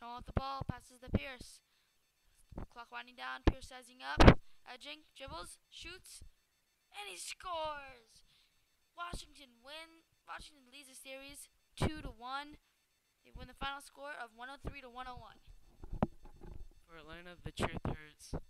Going with the ball, passes to Pierce. Clock winding down, Pierce sizing up, edging, dribbles, shoots, and he scores! Washington leads the series 2-1. They win the final score of 103 to 101. For Atlanta, the truth hurts.